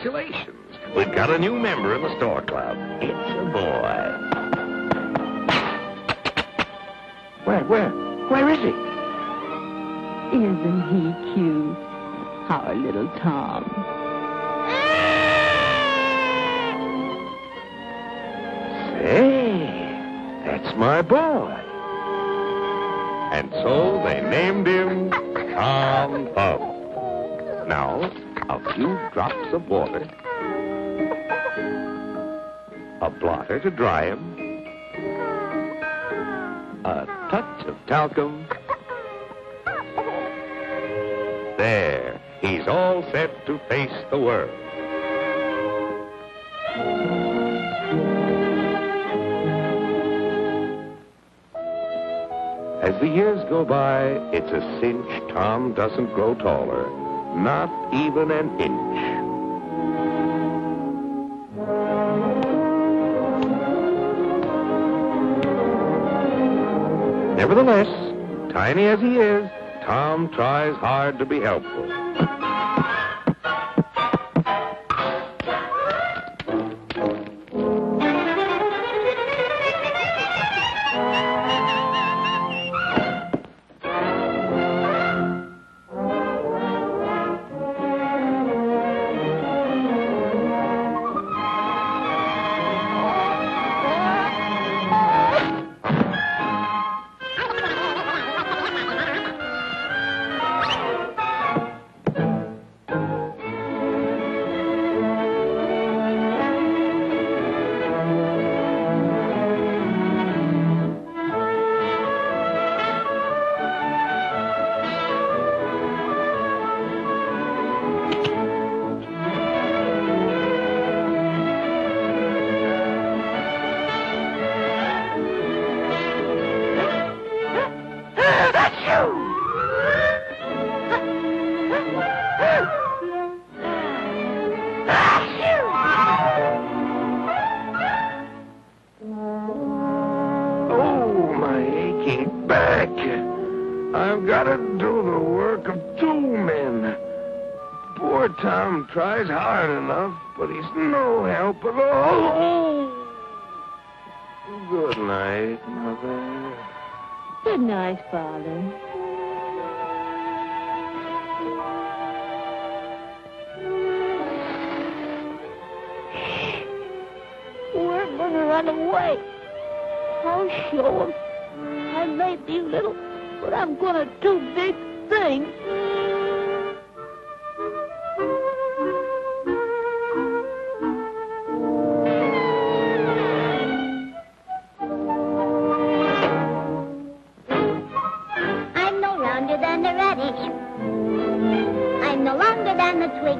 Congratulations. We've got a new member in the store club. It's a boy. Where is he? Isn't he cute? Our little Tom. Say, that's my boy. And so they named him Tom Thumb. Now, a few drops of water, a blotter to dry him, a touch of talcum. There, he's all set to face the world. As the years go by, it's a cinch Tom doesn't grow taller, not even an inch. Nevertheless, tiny as he is, Tom tries hard to be helpful. I've got to do the work of two men. Poor Tom tries hard enough, but he's no help at all. Good night, Mother. Good night, Father. We're going to run away. I'll show them. I may be little, but I'm going to do big things. I'm no rounder than the radish. I'm no longer than the twig.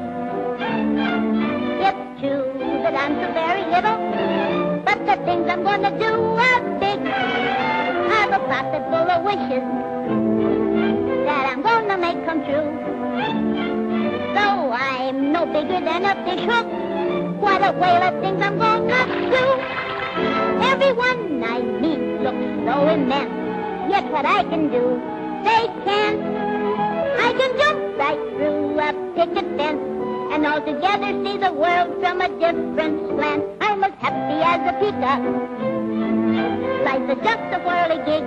It's true that I'm so very little, but the things I'm going to do are big. I've a pocket full of wishes that I'm going to make come true. Though I'm no bigger than a fish hook, what a whale of things I'm going to do. Everyone I meet looks so immense, yet what I can do, they can't. I can jump right through a picket fence and altogether see the world from a different slant. I'm as happy as a peacock. Life is just a whirly gig.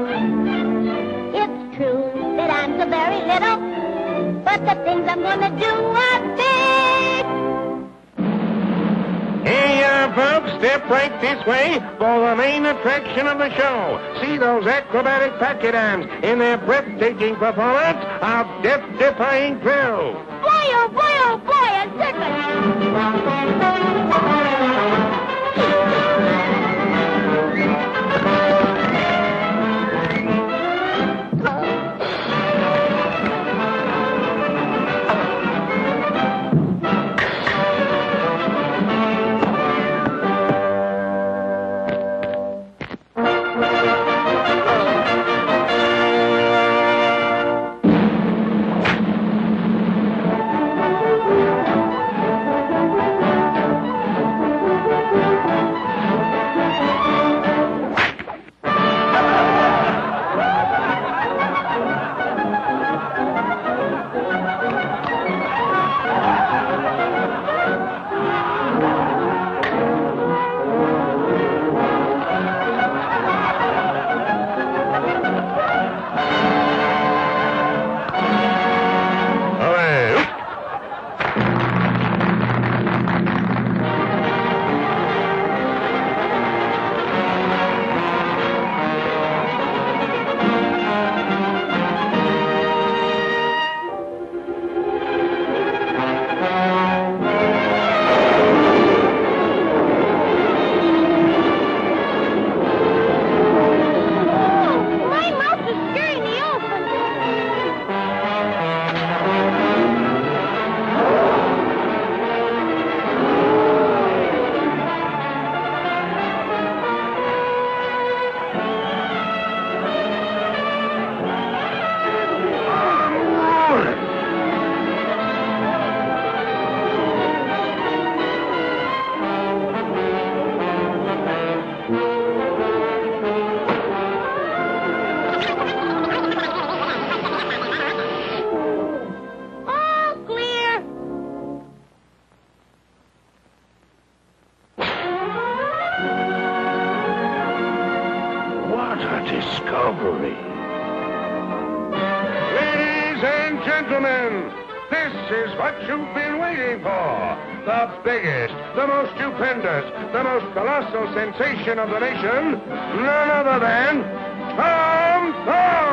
It's true that I'm so very little, but the things I'm going to do are big. Hey, folks, step right this way for the main attraction of the show. See those acrobatic pachyderms in their breathtaking performance of death-defying thrill. Boy, oh boy, oh boy, a circus! a discovery. Ladies and gentlemen, this is what you've been waiting for. The biggest, the most stupendous, the most colossal sensation of the nation. None other than Tom Thumb!